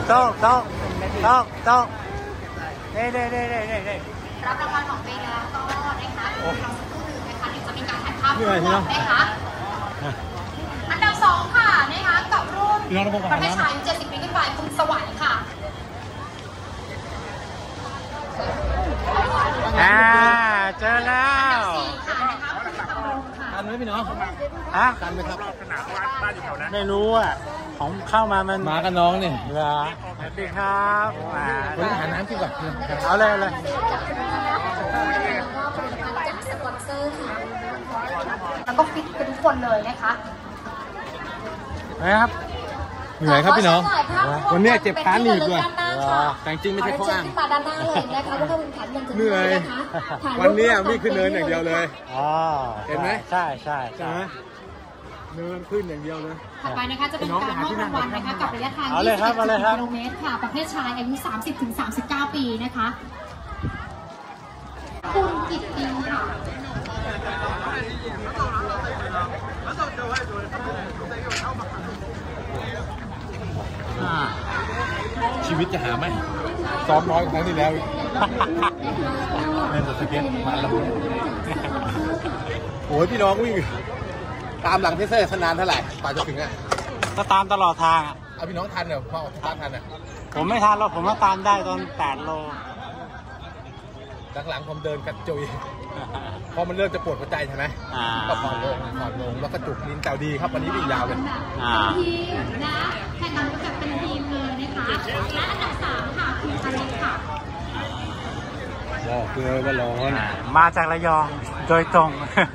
โต๊ะโต๊ะโต๊ะโต๊ะเด้รับรางวัลของไปแล้วก็นะคะเราสักครู่หนึ่งนะคะเดี๋ยวจะมีการถ่ายภาพร่วมนะคะอันดับ2ค่ะนะคะกับรุ่นประเภทชาย70 ปีขึ้นไปคุณสวัยค่ะเจอแล้วทันไหมพี่น้องทันไหมครับไม่รู้อ่ะของเข้ามามันมากับน้องเนี่ยเหรอสวัสดีครับวันนี้หาน้ำกินก่อนเอาเลยจากสปอนเซอร์ค่ะแล้วก็ฟิตกันทุกคนเลยนะคะนะครับเหนื่อยครับพี่น้องวันนี้เจ็บขาหนีบด้วยแต่จริงไม่ใช่ข้ออ้างมาด้านหน้าเลยนะคะแล้วก็เป็นแขนยังถึงเหนื่อยวันนี้วิ่งขึ้นเนินอย่างเดียวเลยเห็นไหมใช่เนินขึ้นอย่างเดียวเลยถัดไปนะคะจะเป็นการมอบรางวัลนะคะกับระยะทาง20 กิโลเมตรค่ะประเภทชายอายุ 30-39 ปีนะคะคุณกิตติงค่ะชีวิตจะหาไหมซ้อมน้อยกว่าครั้งที่แล้วเล่นสเก็ตมาแล้วโอ้ยพี่น้องวิ่งตามหลังเพเซอร์นานเท่าไหร่กว่าจะถึงอ่ะก็ตามตลอดทางเอาพี่น้องทันเหรอพ่อทันอ่ะผมไม่ทันหรอกผมก็ตามได้ตอน8 โลหลังผมเดินกระจุยพอมันเริ่มจะปวดหัวใจใช่ไหมก็ผ่อนลงแล้วก็จุกลิ้นแต่ดีครับวันนี้วิ่งยาวเลยทีมนะแข่งขันกันเป็นทีมเลยนะคะและอันดับ3ค่ะคืออเล็กค่ะบอกเลยว่าร้อนมาจากระยองโดยตรง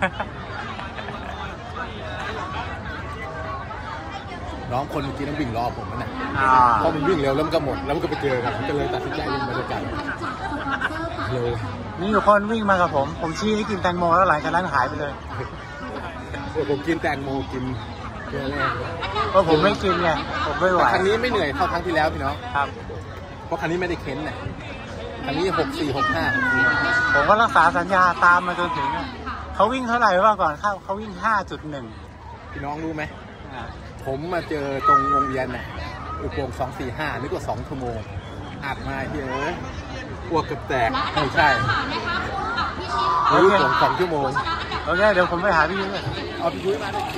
น้องคนเมื่อกี้ต้องวิ่งรอผมนะเนี่ยพอมันวิ่งเร็วแล้วมันก็หมดแล้วมันก็ไปเจอกันก็เลยตัดสินใจวิ่งมาด้วยกันเลยนี่อยู่คนวิ่งมากับผมชี้ให้กินแตงโมแล้วหลังจากนั้นหายไปเลยผมกินแตงโมกินเยอะแน่เพราะผมไม่กินไงผมไม่ไหวครั้งนี้ไม่เหนื่อยเท่าครั้งที่แล้วพี่น้องครับเพราะครั้งนี้ไม่ได้เค้นเนี่ยครั้งนี้6465 ผมก็รักษาสัญญาตามมาจนถึงเขาวิ่งเท่าไหร่ว่าก่อนเขาวิ่ง 5.1 พี่น้องรู้ไหมผมมาเจอตรงวงเวียนน่ะอุโมงค์245นึกว่า2 ชั่วโมงอัดมาที่อ้วกกับแตกไม่ใช่รู้ผม2 ชั่วโมงโอเคเดี๋ยวผมไปหาพี่ยุ้ยเอาพี่ยุ้ยมาด้วย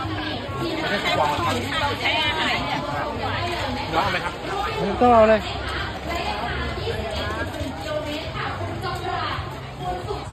น้องไหมครับก็เอาเลย